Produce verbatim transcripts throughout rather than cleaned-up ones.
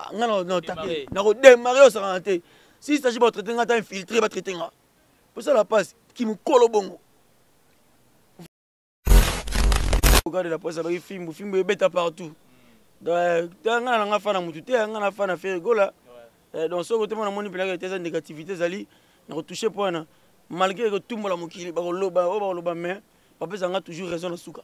non non taqué na ko démarrer au santé si s'agit de traiter ngata infiltrer va traiter nga pour ça la passe qui me colle bongo regarde la presse avec film film beta partout donc nga nga fa na mutu te nga na fa na faire gola donc so côté mon moni pela que négativité zali na retoucher point malgré que tout le monde mokili ba loba ba loba mais papa zanga toujours raison na suka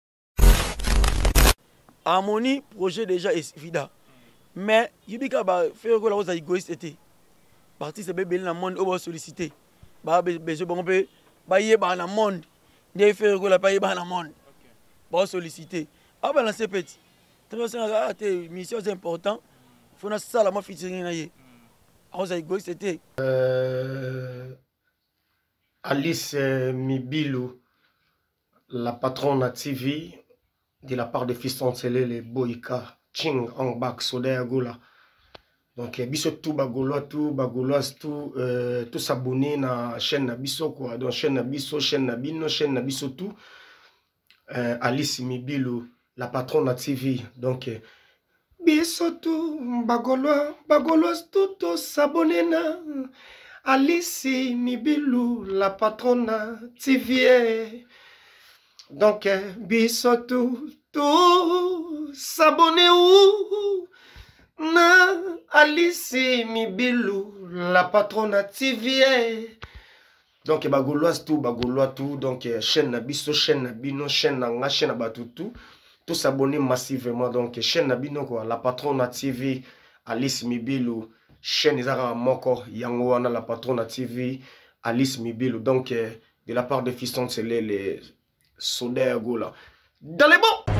harmonie projet déjà est évident mais yibika ba faire gola aux égoïstes était parti c'est bébé dans monde au solliciter ba besoin bon peu ba yeba na monde ne faire gola pas yeba na monde ba solliciter ah ben c'est petit très bien c'est mission important faut na ça la ma featuring na ye aux égoïstes était euh Alice Mibilou, la patronne à T V, de la part de Fiston Télé, les Boyka, Ching, Angbak, Soda Gola. Donc, biso tout bagolois, tout bagolois, tout, euh, tout s'abonner na chaîne na biso quoi. Donc, chaîne na biso, chaîne na bino, chaîne na biso tout. Euh, Alice Mibilou, la patronne à T V. Donc, euh, biso tout bagolois, bagolois tout, tout s'abonner na. Alice Mibilou, la patronne T V. Donc, eh, biso tout, tout, s'abonner où? Na Alice Mibilou, la patronne T V. Donc, bagolois tout, bagolois tout. Donc, eh, chaîne na biso, chaîne na bino, chaîne na nga, chaîne na batutu. Tout s'abonner massivement. Donc, eh, chaîne na bino quoi, la patronne T V, Alice Mibilou. Chaîne Izara Moko, Yangoana, la patronne T V, Alice Mibilou. Donc, euh, de la part de Fiston, c'est les, les Soda Gola. Dans les bons!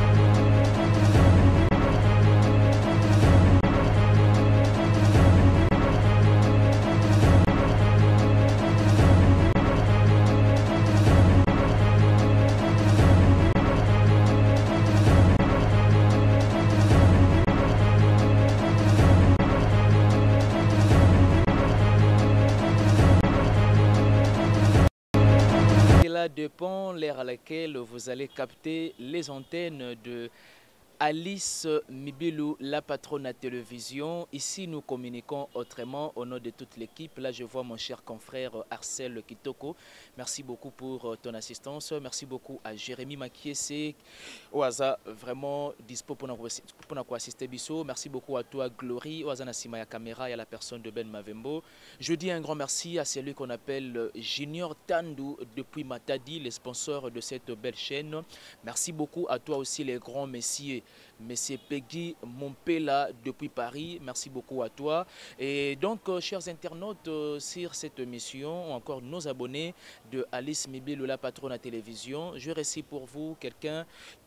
Dépend l'ère à laquelle vous allez capter les antennes de Alice Mibilou, la patronne à télévision. Ici, nous communiquons autrement au nom de toute l'équipe. Là, je vois mon cher confrère Arcel Kitoko. Merci beaucoup pour ton assistance. Merci beaucoup à Jérémy Makiese, Oaza, vraiment dispo pour nous assister biso. Merci beaucoup à toi, Glory, Oaza Nassima Caméra et à la personne de Ben Mavembo. Je dis un grand merci à celui qu'on appelle Junior Tandou depuis Matadi, les sponsors de cette belle chaîne. Merci beaucoup à toi aussi, les grands messieurs. Monsieur Peggy Mompela depuis Paris, merci beaucoup à toi. Et donc, euh, chers internautes, euh, sur cette émission, ou encore nos abonnés de Alice Mibilou, la patronne à télévision, je récite pour vous quelqu'un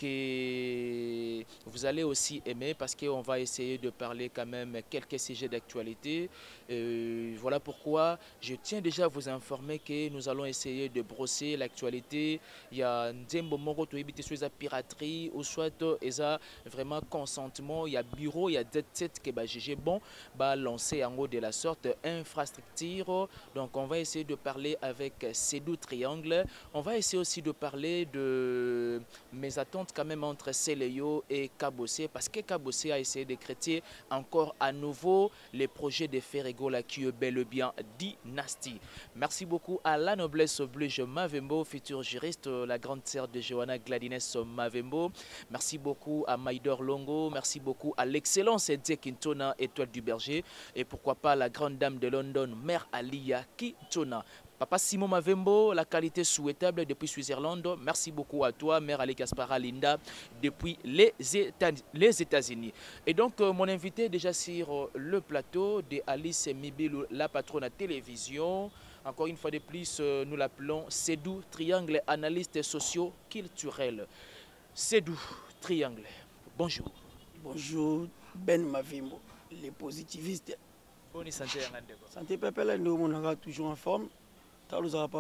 que vous allez aussi aimer parce qu'on va essayer de parler quand même quelques sujets d'actualité. Euh, voilà pourquoi je tiens déjà à vous informer que nous allons essayer de brosser l'actualité. Il y a Nzembo Moro to éviter sur la piraterie ou soit eza vraiment consentement, il y a bureau, il y a sept qui va juger bon, va lancer en haut de la sorte infrastructure. Donc on va essayer de parler avec Sédou Triangle. On va essayer aussi de parler de mes attentes quand même entre Seleyo et Kabossé parce que Kabossé a essayé de créer encore à nouveau les projets de Ferregola qui est bel et bien dynastie. Merci beaucoup à la noblesse oblige Mavembo, futur juriste, la grande sœur de Johanna Gladines Mavembo. Merci beaucoup à Maïdor Longo, merci beaucoup à l'excellence Edze Kintona, étoile du berger, et pourquoi pas la grande dame de London, Mère Alia Kintona. Papa Simon Mavembo, la qualité souhaitable depuis Switzerland. Merci beaucoup à toi, Mère Ali Gaspara Linda, depuis les États-Unis. Et donc, euh, mon invité déjà sur euh, le plateau de Alice Mibilou, la patronne à télévision. Encore une fois de plus, euh, nous l'appelons Sédou Triangle, analyste socio-culturel. Sédou Triangle, bonjour. Bonjour, Ben Mavembo, les positivistes. Bonne santé, santé, papa, nous sommes toujours en forme. Nous avons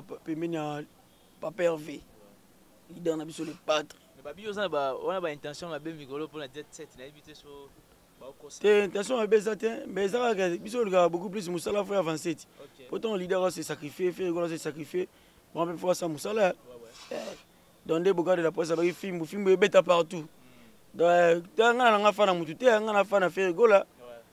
Papa Hervé, leader de le pâtre. Mais on a une intention de faire pour la dette sept. L'intention est belle, mais ça a beaucoup plus de Moussala pour avancer. Pourtant, le leader s'est sacrifié, Ferregola s'est sacrifié. Bon, même fois, ça Moussala. Dans des bouquins de la presse, il y a des films, des films bêta partout. Donc, on a fait un Ferregola.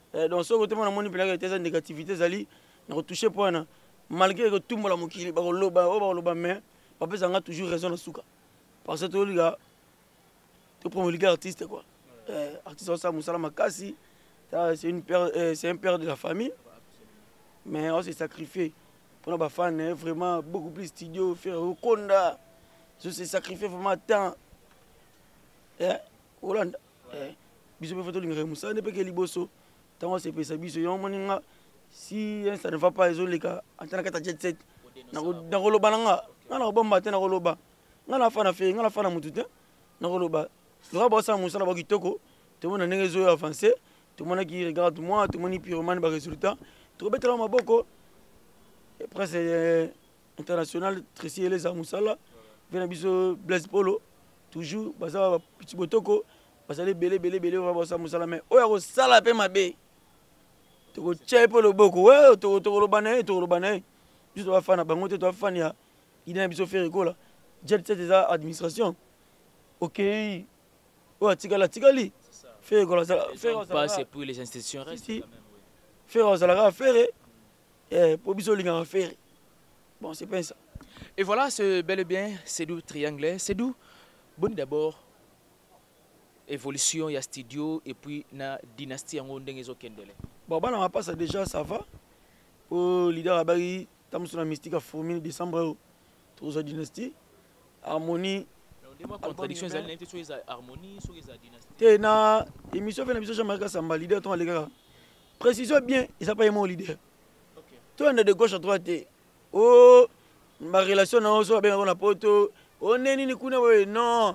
donc ce côté mon moni pena que négativité zali na retoucher point malgré que tout la mokili ba loba o ba loba mais papa zanga toujours raison na suka parce que to liga to promulguer artiste quoi euh artiste ça musala makasi c'est une père c'est un père de la famille mais on s'est sacrifié pour nos fans vraiment beaucoup plus studio faire au Konda je s'est sacrifié vraiment tant eh Hollande eh biso pe photo linga musa ne pe ke liboso tant c'est pe sabiso yo moninga si ça ne va pas les cas en tant que jet set na na koloba nga na bomba te na koloba nga na fa na fe nga na fa na mutute na koloba le ba sa musa na ba kitoko tout le monde na ngezo avancé tout le monde qui regarde moi tout le monde pyromane ba résultat tout betela maboko presse international Tracy les amusala vena biso Blaise Polo toujours baza petit botoko basale belé belé belé va bossa musala mais oya ko sala pe mabe to ko chepo lo boko ouais to to lo bané to lo bané juste va fana bango te to fana ya ina biso faire ko la jet set des administration OK oya tikala tikali faire ko la faire pas c'est pour les institutions restent quand même faire ça la faire eh pour biso linga faire bon c'est pas ça. Et voilà, c'est bel et bien Sédou Triangle. Sédou, bon d'abord évolution, il y a studio et puis na dynastie en Gondengezo Kendele. Bon, bah, on va passer déjà, ça va. Pour leader à Bari, tam sur la mystique à fourmi décembre, toute la dynastie. Harmonie. Mais on dit contradiction, ils ont sur les harmonie, sur les dynasties. T'es na émission fait l'émission Jean-Marc Samba, leader ton les gars. Précision bien, il s'appelle mon leader. OK. Toi on est de gauche à droite. Oh ma relation na oso bien on a poto on est ni kuna we non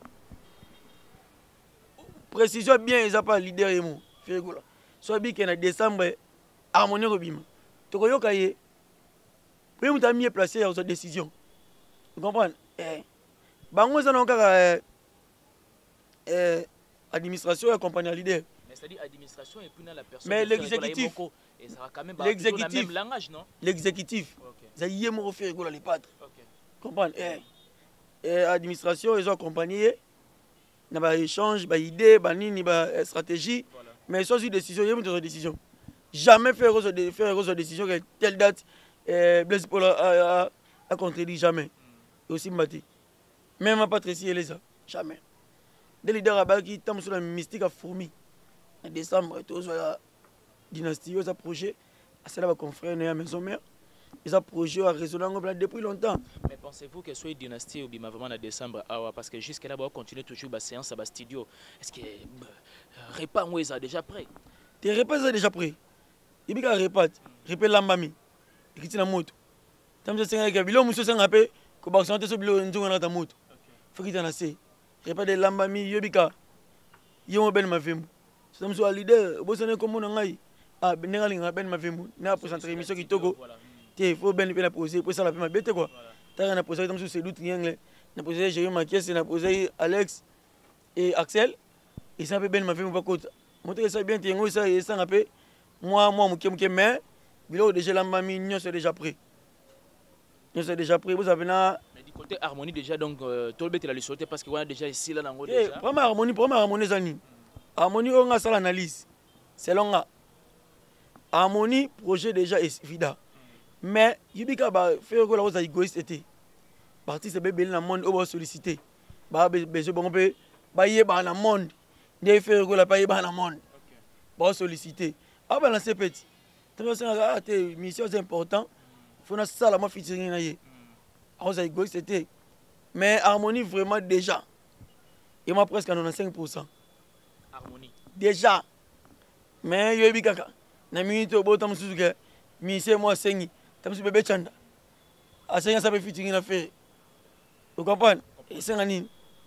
précision bien ils a pas leader et mon fait gola soit bien qu'en décembre harmonie robima to ko yoka ye puis muta mieux placé à sa décision vous comprenez eh bango ça non ka eh administration accompagner leader mais c'est-à-dire administration et puis dans la personne mais l'exécutif et ça va quand même l'exécutif même langage non l'exécutif ça y est mon frère gola les patres comprendre eh et administration ils ont accompagné na ba échange ba idée ba nini ba stratégie mais soit une décision il y a une décision jamais faire de faire une décision que telle date eh Blaise Paul a a contredit jamais et aussi Mbati même pas Tracy et ça jamais des leaders à Baki tam sur la mystique à fourmi en décembre tout ça dynastie ça projet à cela va confrère à maison mère ils ont projet à résonance depuis longtemps. Mais pensez-vous que soit dynastie ou bien vraiment en décembre parce que jusqu'à là on continue toujours la séance à la studio. Est-ce que repas moi ils sont déjà prêt? Tes repas sont déjà prêt. Il y a des repas, repas lambami. Il y a des motos. Tant que c'est un gars, monsieur c'est un peu que bah santé sur bilo nzunga na ta moto. Faut qu'il y en a assez. Repas de lambami yobika. Yo ben ma vemu. C'est comme ça leader, boss on est comme on ngai. Ah benga linga ben ma vemu. Na présenter émission qui togo. Il faut bien la poser pour ça la ma bête quoi. T'as na poser comme sur Sédou Triangle, na poser Jérémy Makies, na poser Alex et Axel et ça peut bien ma vemu pas côté. Montrer ça bien tiengo ça et ça un peu moi moi muké muké mais bilo déjà la mamie nous c'est déjà prêt. Nous c'est déjà prêt vous avez na mais du côté harmonie déjà donc tout le bête la lui sauter parce que on a déjà ici là dans déjà. Première harmonie première harmonie zani. Harmonie on a ça l'analyse. C'est long là. Harmonie projet déjà évident. Mais yibika ba faire ko la cosa égoïste était parti c'est bébé dans monde on va solliciter ba besoin bon peu ba yé ba dans monde ne faire ko la pas yé ba dans monde ba solliciter ah ba lancer petit très ça tes mission c'est important faut na ça la ma featuring na yé on ça égoïste était mais harmonie vraiment déjà et moi presque quatre-vingt-quinze pour cent harmonie déjà mais yibika na minute au botam suzuke mission moi cinq tamsi bébé chanda asenya ça peut featuring na faire vous comprenez et c'est nani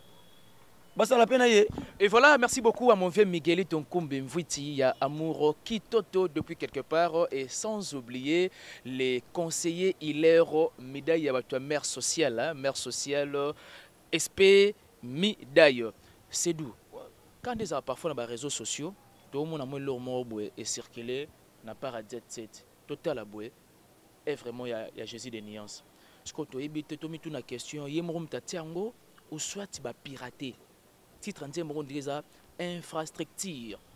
basa la peine yé. Et voilà, merci beaucoup à mon vieux Miguelito Nkumbe Mvwiti, il y a Amour Kitoto depuis quelque part et sans oublier les conseillers Hilero Midaille à votre mère sociale, hein, mère sociale S P Midaille. C'est d'où quand des parfois dans les réseaux sociaux, tout le monde a moins leur mot et circulé n'a pas à jet set total à boué. Et vraiment, il y, y a Jésus des nuances. Ce que tu as dit, tu as mis une question, il y a un tiango ou soit tu vas pirater. Titre en disant, infrastructure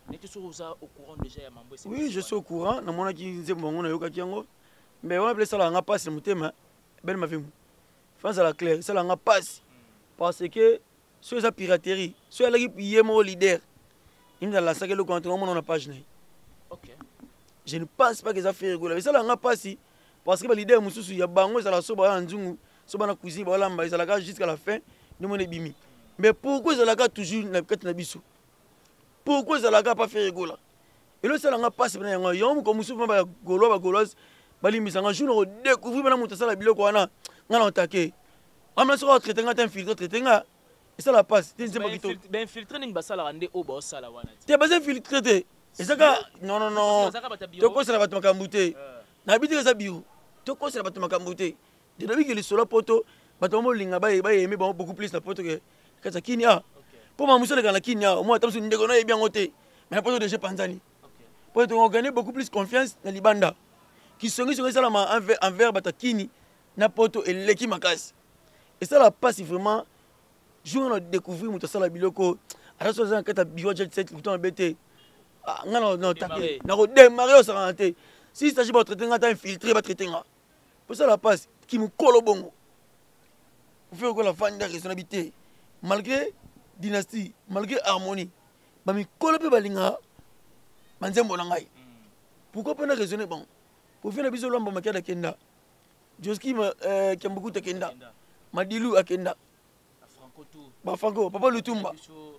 au courant déjà ya mambo. Oui, je suis au courant. Na mona ki nzembo ngona yoka kiango. Mais on appelle ça la nga passe le mutema. Ben ma vie. France à la claire, ça la nga passe parce que sur la piraterie, sur la yemo leader. Il me la sac le compte on a page né. OK. Je ne pense pas que ça fait rigoler. Ça la nga passe parce que le leader mususu ya bango ça la soba nzungu, soba na cuisine ba la mba ça la jusqu'à la fin, nous mon bimi. Mais pourquoi ça la toujours na kati na biso? Pourquoi ça la pas fait rigoler? Et là ça la nga passe na yango yom comme mususu ba golo ba golos balimbisa nga jour découvrir bana muta sala biloko wana ngana otake. Amna so traiter nga t'infiltrer traiter nga. Et ça la passe. Tu sais pas qui toi. Ben filtrer ning basala rande o ba sala wana. Tu pas infiltrer. Et ça non non non. Tu quoi ça la battre makambouté. Na biti ça biro. Tu quoi ça la battre makambouté. De depuis que le solo poto bato mo linga ba ba aimer beaucoup plus la poto que que ça kinya. Pour ma musole kana kinya, moi tam so ndeko na bien ngoté. Mais la poto de chez Panzani. Pour on gagner beaucoup plus confiance dans libanda. Qui sont sur ça envers envers batakini na poto et leki makasi. Et ça la passe vraiment jour on découvrir muto sala biloko ala so za kata biwa jet set tout en bété ngana non taqué na redémarrer ça renté si ça va traiter ngata infiltrer va traiter nga pour ça la passe qui me colle bongo vous faites quoi la fin de raisonnabilité malgré dynastie malgré harmonie ba mi colle pe balinga manzembo na ngai pourquoi pas raisonner bon pour faire biso lomba makada kenda Joski ma Kiambuku Kenda Madilu Akenda Franco tout ba Franco papa Lutumba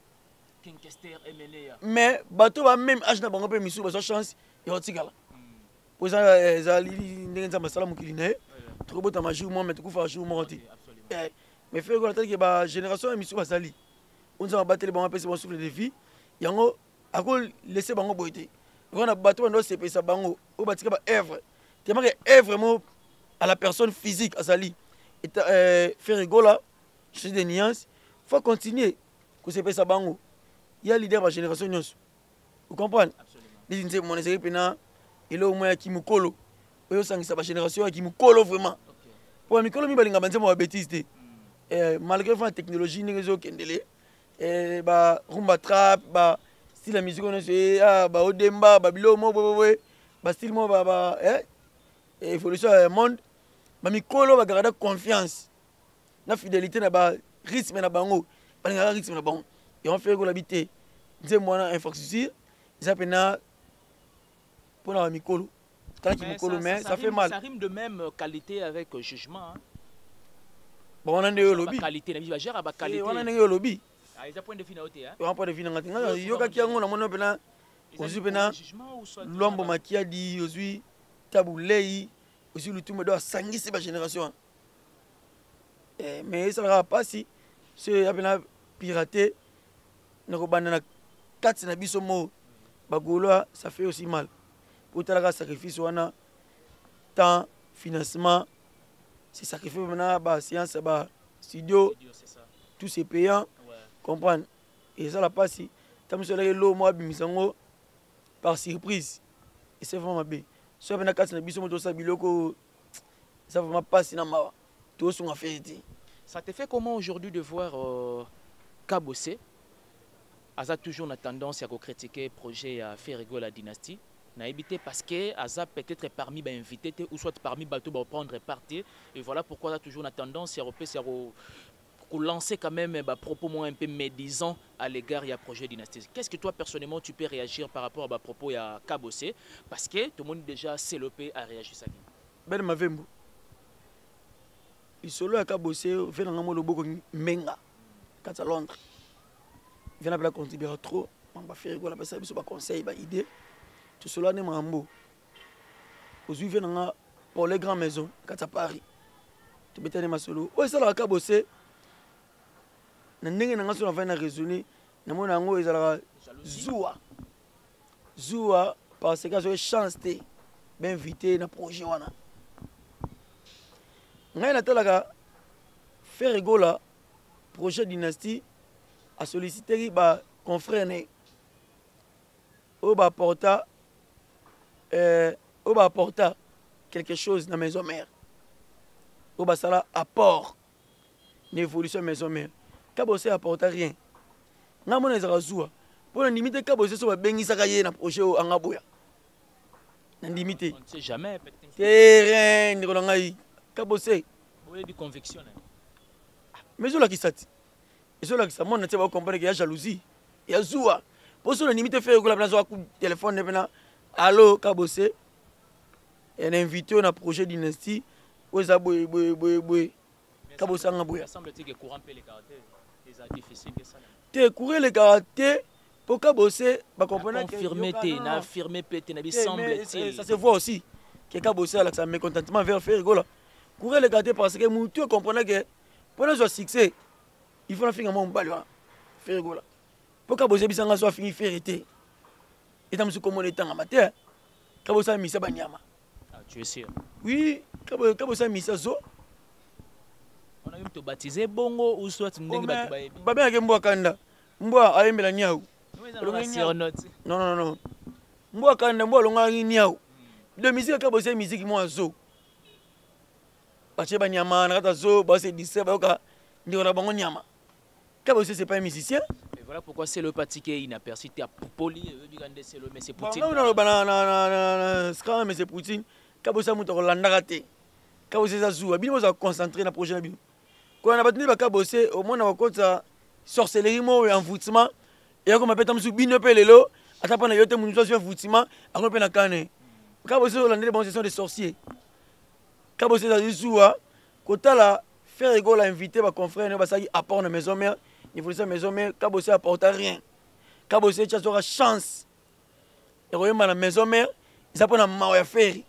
M L A mais bato ba même âge na bango pe misu ba so chance et otikala pour ça za li ndenza masala mukilina trop bota majou moi mais tout fa jour monti mais fait ko que ba génération misu ba sali on za battre bango pe c'est bon souffle de vie yango akol laisser bango boité on a bato ba ndo se pesa bango o batika ba œuvre tellement que œuvre mo à la personne physique Azali et euh, faire rigola chez des nuances faut continuer que c'est pas ça bango il y a leader de la génération nyos vous comprenez les inté mon ezeli pena et là au moins qui me colo oyo sangisa ba génération qui me colo vraiment pour mi colo mi balinga banze mo bêtise euh malgré la technologie ni réseau kendele et ba rumba trap ba style la musique on c'est ah ba odemba ba bilo mo bo ba style mo ba ba eh évolution monde ba mikolo ba garder confiance na fidélité na ba rythme na bango ba na rythme na bango et on fait ko l'habiter nze mwana infrastructure ça pena pour na mikolo quand qui mikolo mais ça fait mal ça rime de même qualité avec jugement bon on a des lobby qualité na ba gère ba qualité on a des lobby ah ils a point de fin haute hein on point de fin ngati nga yoka kiango na mona pena ozu pena lombo makiadi ozu tabulei aussi le tout me doit sangisi ba génération eh mais ça va pas si c'est appelé pirater na ko banana quatre na biso mo bagolo ça fait aussi mal pour tala sacrifice wana temps financement c'est sacrifice maintenant ba science ba studio tout c'est payant comprendre et ça la pas si tam so la lo mo bimisango par surprise et c'est vraiment bien so bena quatre na biso mo to sa biloko ça vraiment pas si na ma to so fait. Ça te fait comment aujourd'hui de voir euh, Kabossé Aza toujours na tendance à critiquer le projet à faire rigoler la dynastie na évité parce que Aza peut-être parmi les invités ou soit parmi bateau pour prendre parti et voilà pourquoi Aza toujours na tendance à lancer quand même bah, propos moins un peu médisants à l'égard du projet dynastie. Qu'est-ce que toi personnellement tu peux réagir par rapport à bah, propos à Kabossé parce que tout le monde déjà s'élopé à réagir ça. Ben mavembo il solo aka bossé fait dans le loboko menga quand à Londres vient la contribuer trop on va faire rigoler parce que ça conseil ba idée tout cela ne mambo aujourd'hui vient dans pour les grandes maisons quand à Paris tu bête ma solo ouais ça la aka bossé na ndenge na ngaso na va na raisonner na mona ngo ezala zoua zoua parce que j'ai chance de m'inviter na projet wana ngai na talaka faire rigoler projet dynastie a sollicité ba confrère né au ba porta euh au ba porta quelque chose dans maison mère au ba sala apport l'évolution maison mère Kabossé apporte rien nga mona ezaka zuwa Pour la limite, Kabosé soit bengi sakaye na projet au Angaboya. Na limite. On ne sait jamais. Terrain, Nicolangaï. Kabosé. Vous avez du conviction. Mais je l'ai dit. Je l'ai dit. Moi, je ne sais pas comprendre qu'il y a jalousie. Il y a Zoua. Pour ça, la limite, faire que la place coup de téléphone. Allô, Kabosé. Un invité on a projet dynastie. Où est-ce que Kabosé Angaboya. Il semble que courant peut les caractères. C'est difficile que ça. Te courir les caractères. Pour Kabosé, bah comprendre que confirmer te, na affirmer peut-être na semble-t-il. Ça se voit aussi que Kabosé a un mécontentement vers Ferrigola. Courir les caractères parce que tu comprends que pour notre succès, il faut faire un bon balai Ferrigola. Pour Kabosé bisanga soit fini ferité. Et tam su comment étant amateur. Kabosé a mis ça banyama. Ah, tu es sûr? Oui, Kabosé a mis ça zo. On a même te baptisé bongo ou soit ndenge batu baebi. Ba bien que mboa kanda. Mboa ayembela nyau. Non, non, non. Moi, quand je suis niao, de musique, quand je musique, moi, zo. Parce que je suis zo, je suis zo, je suis nyama. Quand je suis pas un musicien. Et voilà pourquoi c'est le parti qui est inaperçu. Tu as Poupoli, mais c'est Poutine. Non, non, non, mais c'est Poutine. Quand je suis Hollande, quand je suis zo, je suis concentré dans le projet. Quand on a battu, quand je suis au moins, on a sorcellerie, envoûtement. Et comme appelle tam subino pelelo atapa na yote munzo sur foutima akope na kane kabose holandais bon session de sorciers kabose za zuwa kotala faire rigolo inviter ba confrère ne ba saki apport na maison mère il faut ça maison mère kabose apporte rien kabose tu aura chance et royema na maison mère ils apprennent mawa ya faire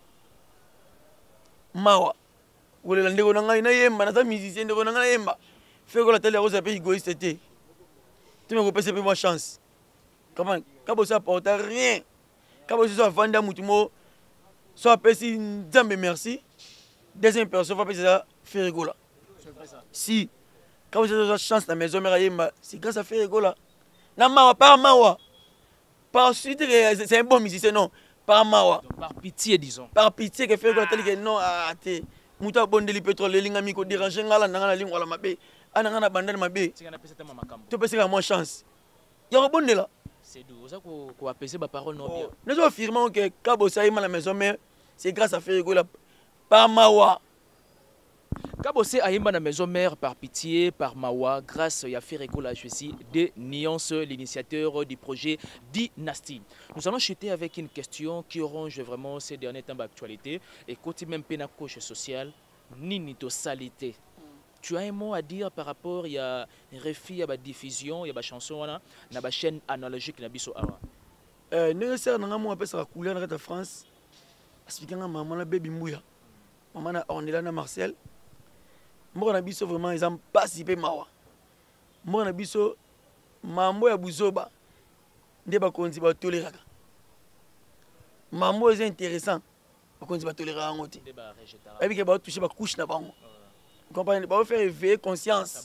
mawa wole la ndeko na ngai na yemba na sa musicien ndeko na ngai yemba faire rigolo tele rose pe égoïste té. Tu me repères, c'est pas ma chance. Comment? Quand ça apporte rien. Quand ça vend à Moutumo, soit apprécié Nzambe merci. Deuxième personne va appeler ça faire rigola. Si, quand vous avez chance dans la maison, c'est grâce à faire rigola. Non, mawa, par mawa. Par suite, c'est un bon musicien, non. Par mawa. Par pitié, disons. Par pitié, que faire rigola, tel que non, ah, t'es. Mouta bon de pétrole, les lignes ko déranger ngala ngala ligne wala mabe. Ana ngana bandana mabe. Tu peux avoir moins chance. Il y a un bon de là. C'est d'où ça qu'on apaiser ma parole non bien. Nous affirmons que Kabosé a la maison mère, c'est grâce à Ferrigola par Mawa. Kabosé a la maison mère par pitié, par Mawa, grâce à Ferrigola, je suis de Nuance, l'initiateur du projet Dynastie. Nous allons chuter avec une question qui ronge vraiment ces derniers temps d'actualité et côté même pénacoche social, ni salité. Tu as un mot à dire par rapport il y a un refus à la diffusion, il y a des chansons na na chaîne analogique na biso awa. Euh nécessaire na mo apesa couleur na France. Expliquant maman la baby Mbouya. Maman na Ornella na Marcel. Mo na biso vraiment ils ont participé mawa. Mo na biso mambo ya buzoba. Nde ba konzi ba toleraka. Mambo est intéressant. Ba konzi ba toléraka ngoti. Et puis que ba toucher ba couche na bango. Comprenez, va faire éveiller conscience.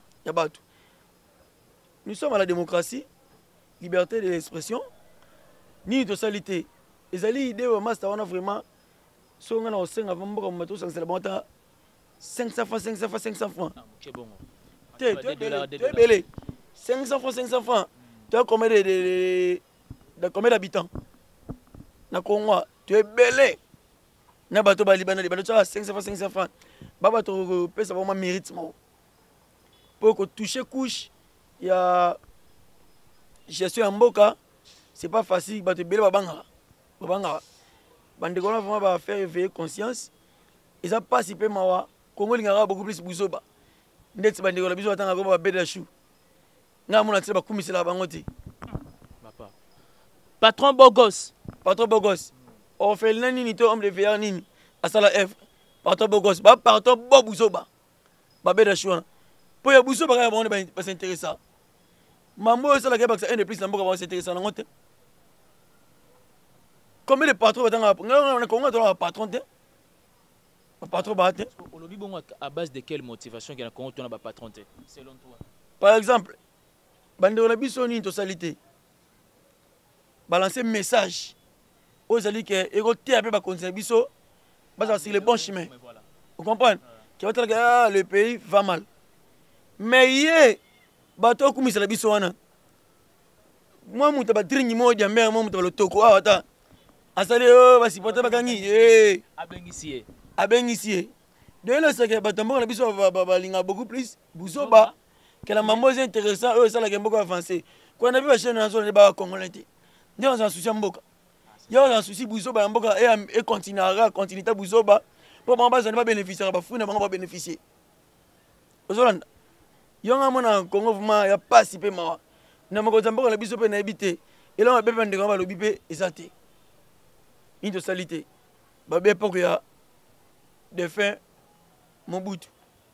Nous sommes à la démocratie, liberté de l'expression, ni de salité. Les alliés idées au master on a vraiment si on a au cinq avant beaucoup mais tout ça c'est le bon temps cinq cents francs cinq cents francs cinq cents francs. C'est bon. Tu es belé. cinq cents francs cinq cents francs. Tu as combien de de de combien d'habitants? Na Congo, tu es belé. Na bato ba Liban, Liban tu as cinq cents francs cinq cents francs. Baba to pesa vraiment mérite pour que toucher couche il y a gestion en mboka c'est pas facile ba te belé babanga babanga bande ko vraiment va faire éveiller conscience ils ont participé mawa Congo lingara beaucoup plus buzoba ndeti bande ko la biso atanga ko ba beda chou nga mona tseba kumisela bango te papa patron Bogos patron Bogos on fait nani ni to homme de veilleur nini asala F patron Bogos ba patron Bobuzoba ba beda chou pour ya buzoba ka ba on pas s'intéresser mambo ça la ka ba un de plus na mboka ba s'intéresser na ngote combien de patrons batanga nga na Congo to patron te patron ba te au lobby bon à base de quelle motivation que na Congo to na ba patron te selon toi par exemple bande on a biso ni to salité balancer message aux alliés que ego te ape ba conseiller biso basa sur le bon chemin. Vous comprenez? Qui va dire que ah, le pays va mal. Mais hier bato kumisa la biso wana moi muta ba tringi mo dia mère mo muta lo toko ah ata asale oh ba supporter ba kangi eh abengisi abengisi de là c'est que ba tambo na biso ba ba linga beaucoup plus buzoba que la maman est intéressant eux ça la beaucoup avancé quand on a vu la chaîne nationale ba congolais ndio on s'en soucie mboka yo on s'en soucie buzoba mboka et et continuera continuité buzoba pour ba ba ba bénéficier ba funa ba bénéficier ozolanda yo nga mona Congo vraiment ya pasi pe mawa na moko tamboka na biso pe na ebité et là on bebe ndeko ba lobi pe ezate into salité ba be poko ya de fin Mobutu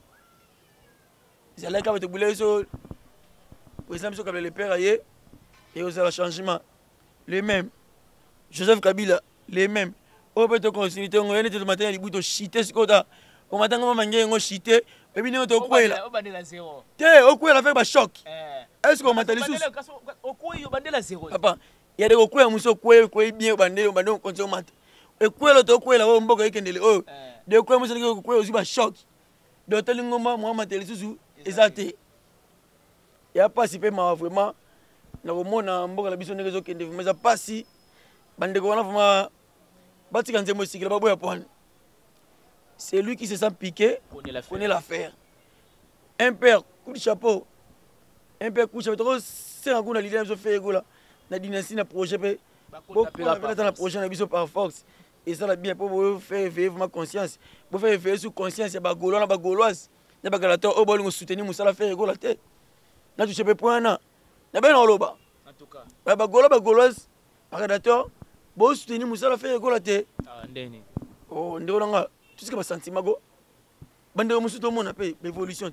c'est là que tu voulais so par exemple so comme le père aye et aussi le changement les mêmes Joseph Kabila les mêmes au peut te continuité on est tout matin libuto chité ce kota au matin on manger on chité et puis nous to kwela te o kwela fait ba choc est-ce qu'on m'entend sous o kwela bandela zéro papa il y a des kwela muso kwela kwela bien bandela bandela continue mat e kwela to kwela o mboka ikendele o de kwela muso ko kwela aussi ba choc de telingoma moi mateli sous ezate ya pasi pe ma vraiment na komona mboka la biso ndenge zo kende mais ça pasi bandeko wana vraiment batika nzembo sikila baboya pone. C'est lui qui se sent piqué, connaît l'affaire. Un père, coup de chapeau. Un père, coup de chapeau. C'est un coup de l'idée de faire là. La dynastie, le projet, beaucoup de projet, on a par force. Et ça, bien pour faire éveiller ma conscience. Pour faire éveiller sous conscience, il y a des Gaulois, des Gauloises. Il y a des Galateurs, au bol, nous soutenir, nous allons faire la tête. Là, tu sais pas point là. Il y a bien en loba. En tout cas. Il y a des Gaulois, des Gauloises, des Galateurs, pour soutenir, nous allons faire la tête. Ah, ndeni. Oh, ndeni. Tout ce que je sentiment go bande musu to mona pe évolution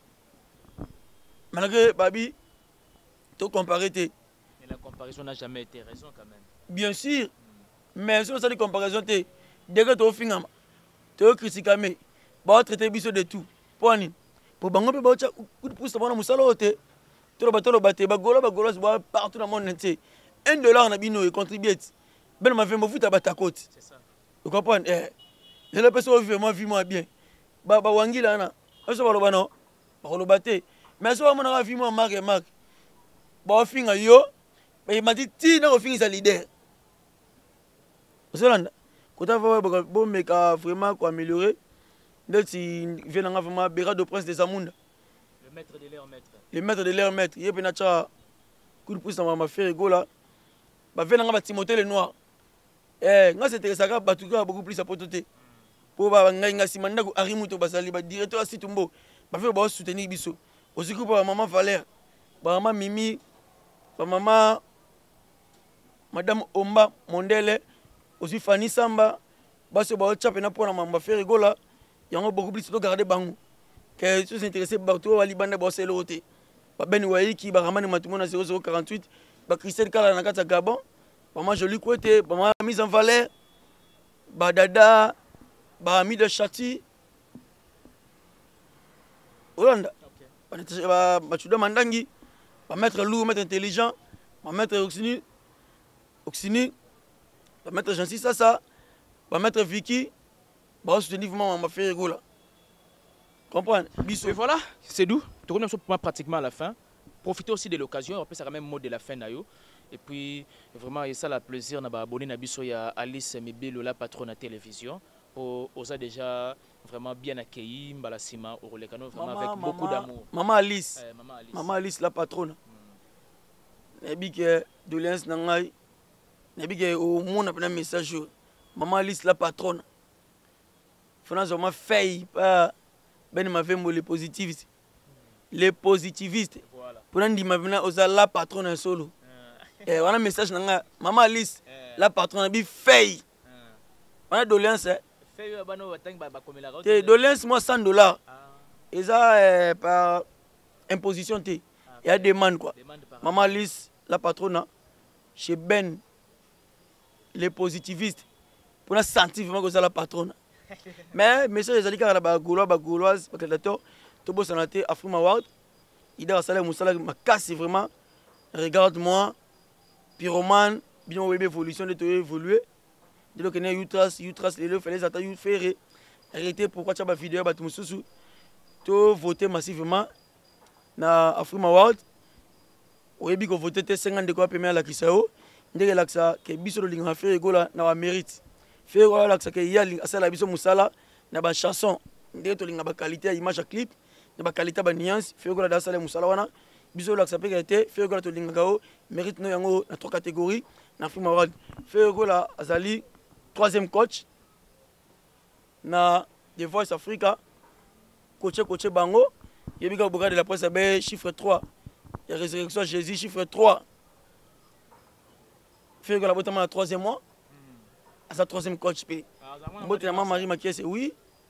malgré babi to comparer te mais la comparaison n'a jamais été raison quand même bien sûr mais sur cette comparaison te dès que to fingama to critiquer mais ba traiter biso de tout poni pour bango pe ba cha coup de pouce bona musalo te to ba to ba te ba golo ba golo ba partout dans le monde entier un dollar na bino et contribuer ben ma fait mo futa ba ta côte c'est ça vous comprenez eh je l'ai pas vraiment vu moi bien ba ba wangila na eso ba loba no ba loba te mais so mona vu moi marque marque ba finga yo ba mati ti na ko finga sa leader Zolanda kota va ba bo meka vraiment ko améliorer ndeti vient nga vraiment Bera de Prince des Amunda le maître de leur maître le maître de leur maître yé pena cha coup de pouce na ma faire gola ba vient nga ba Timothée le noir eh nga c'était ça ba tout beaucoup plus à pototer pour ba ngai nga simanda ko arimuto basali ba directeur asitumbo ba fait ba soutenir biso aussi ko ba maman Valère ba maman Mimi ba maman madame Omba Mondele aussi Fanny Samba ba so ba chapé na pona mamba faire rigola yango beaucoup plus to garder bango que tous intéressés ba to wali banda ba selo roté ba ben waiki ba ramani matumona zéro zéro quarante-huit ba Christelle Kala na kata Gabon ba ma joli côté ba ma mise en valeur ba dada ba ami de Chati Hollande ba ba chuda mandangi ba mettre lourd mettre intelligent ba mettre Oxini Oxini ba mettre Jansi Sasa ba mettre Vicky ba soutenir vraiment ma faire rigola comprendre biso et voilà c'est doux tu connais pratiquement à la fin profitez aussi de l'occasion après ça quand même mot de la fin nayo et puis vraiment et ça la plaisir na ba abonné na biso ya Alice Mibilo la patronne à télévision pour osa déjà vraiment bien accueilli mbala sima au Rolekano vraiment maman, avec beaucoup d'amour maman Alice euh, maman Alice maman Alice la patronne nebi que doléance na ngai nebi que au monde a un message maman Alice la patronne France vraiment fait pas ben ma fait les positivistes les positivistes voilà pour ndi ma vena osa la patronne solo et voilà message na ngai maman Alice la patronne bi fait on doléance te doléance moi cent dollars et ça par imposition te il y a demande quoi maman Alice la patronne chez Ben les positivistes pour la sentir vraiment que ça la patronne mais message les alika ba gaulois ba gauloise ba candidateur to bo sanate Afrima Award il a salé musala ma casse vraiment regarde moi pyromane bien web évolution de to évoluer de lo kene utras utras les fallait les attaques faire arrêter pourquoi tu as vidéo ba tout mususu to voter massivement na Afrima Award oyebi ko voter te cinquante ko premier la kisao ndenge laksa ke biso lo linga fe egola na ba mérite fe egola laksa ke ya asala biso musala na ba chanson ndenge to linga ba qualité ya image ya clip na ba qualité ba nuance fe egola da sala musala wana biso laksa pe te fe egola to linga kao mérite no yango na trois catégories na Afrique Award fe egola azali troisième coach na The Voice Africa coach coach bango yebika boka de la presse be chiffre trois ya résurrection Jésus chiffre trois fait que la botte ma troisième mois à sa troisième coach p botte maman Marie Makie c'est oui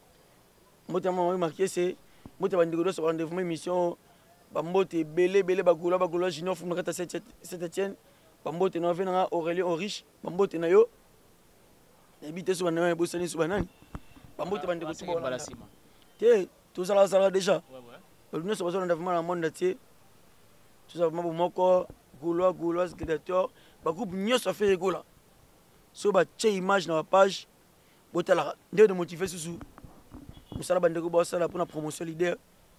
botte maman Marie Makie c'est botte bandiko so rendez-vous émission bambote belé belé bagula bagula junior fu makata sept Etienne bambote na venanga Aurélien Oriche bambote na yo habité so na bosani so banani bambote bandiko so bala sima te tout ça là ça là déjà ouais ouais nous sommes dans le monde entier tout ça vraiment moko goulois goulois créateur ba groupe nyos fait rigola so ba che image na page botala ndé de motiver sous musala bandeko ba sala pour la promotion leader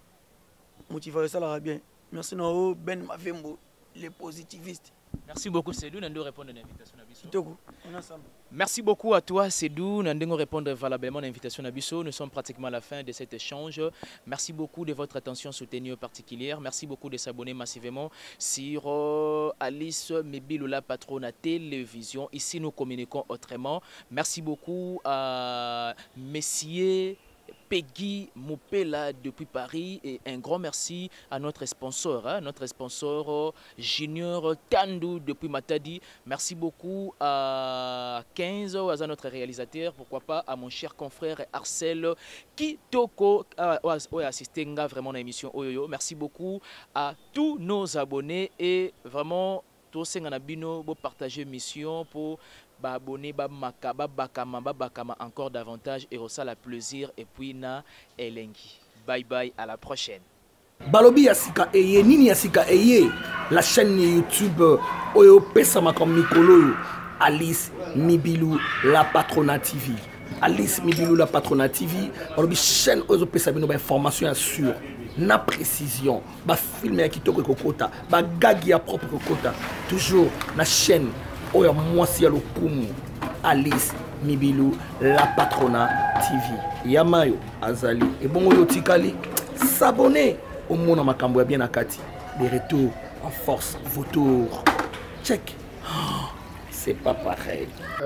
motiver ça là bien merci no Ben Mavembo les positivistes. Merci beaucoup Sédou Nando répondre à l'invitation Nabiso. On est ensemble. Merci beaucoup à toi Sédou Nando répondre valablement à l'invitation Nabiso. Nous sommes pratiquement à la fin de cet échange. Merci beaucoup de votre attention soutenue particulière. Merci beaucoup de s'abonner massivement sur euh, Alice Mibilou la patronne à télévision. Ici nous communiquons autrement. Merci beaucoup à Messier Peggy Moupela depuis Paris et un grand merci à notre sponsor, hein, notre sponsor Junior Tandou depuis Matadi. Merci beaucoup à quinze, à notre réalisateur, pourquoi pas à mon cher confrère Arcel Kitoko, qui a assisté vraiment à l'émission Oyoyo. Merci beaucoup à tous nos abonnés et vraiment tous les abonnés pour partager mission pour abonner bakama bakama bakama encore davantage et ça la plaisir et puis na elengi. Bye bye, à la prochaine. Balobi Yasika Eye Nini Yasika Eye la chaîne YouTube Oyo Pesama comme Mikolo Alice Mibilou la Patrona T V. Alice Mibilou la Patrona T V Balobi chaîne Oyo Pesama no information assure na précision ba film ya kitoko kokota ba gagi ya propre kokota toujours na chaîne Oyo mwasi ya lokumu Alice Mibilou la Patrona T V. Yamayo azali et bon oyo tikali s'abonner au monde makambo ya bien akati. Des retours en force, vos tours. Check. Oh, c'est pas pareil.